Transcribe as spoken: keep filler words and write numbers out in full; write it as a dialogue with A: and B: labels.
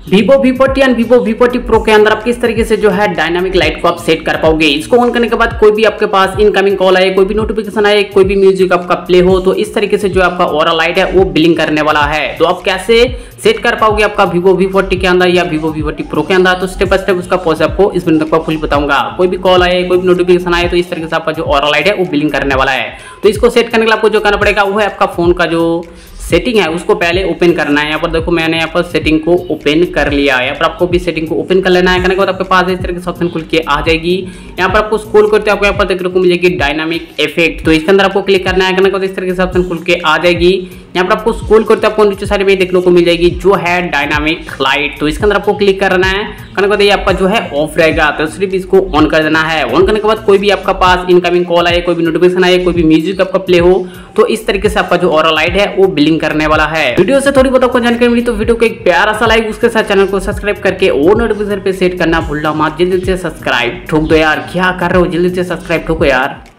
A: Vivo V forty and Vivo V forty Pro के अंदर आप किस तरीके से जो है डायनामिक लाइट को आप सेट कर पाओगे। इसको ऑन करने के बाद कोई भी आपके पास इनकमिंग कॉल आए, कोई भी नोटिफिकेशन आए, कोई भी म्यूजिक आपका प्ले हो तो इस तरीके से जो आपका ऑरा लाइट है वो ब्लिंक करने वाला है। तो आप कैसे सेट कर पाओगे आपका Vivo वी फोर्टी के अंदर या Vivo वी फोर्टी Pro के अंदर, तो स्टेप बाय स्टेप उसका प्रोसेस आपको इस वीडियो में फुल बताऊंगा। कोई भी कॉल आए, कोई भी नोटिफिकेशन आए तो इस तरीके से आपका जो ऑरा लाइट है वो ब्लिंक करने वाला है। तो इसको सेट करने के लिए आपको जो करना पड़ेगा वो है आपका फोन का जो सेटिंग है उसको पहले ओपन करना है। यहाँ पर देखो मैंने यहाँ पर सेटिंग को ओपन कर लिया है। यहाँ पर आपको भी सेटिंग को ओपन कर लेना है। करने के बाद आपके पास इस तरह के ऑप्शन खुल के आ जाएगी। यहाँ पर आपको स्क्रॉल करते आपको यहाँ पर देखने को मिल जाएगी डायनामिक इफेक्ट, तो इसके अंदर आपको क्लिक करना है। करने के बाद इस तरह के ऑप्शन खुल के आ जाएगी। यहाँ पर आपको स्क्रॉल करते आपको नीचे साइड में देखने को मिल जाएगी जो है डायनामिक लाइट, तो इसके अंदर आपको क्लिक करना है। करने के बाद ये आपका जो है ऑफ रहेगा, तो सिर्फ इसको ऑन कर देना है। ऑन करने के बाद कोई भी आपका पास इनकमिंग कॉल आए, कोई भी नोटिफिकेशन आए, कोई भी म्यूजिक आपका प्ले हो तो इस तरीके से आपका जो ऑरा लाइट है वो ब्लिंक करने वाला है। वीडियो से थोड़ी बहुत आपको जानकारी मिली तो वीडियो को एक प्यारा सा लाइक, उसके साथ चैनल को सब्सक्राइब करके और नोटिफिकेशन पे सेट करना भूलना मत। जल्दी से सब्सक्राइब ठोक दो यार, क्या कर रहे हो, जल्दी से सब्सक्राइब ठोको यार।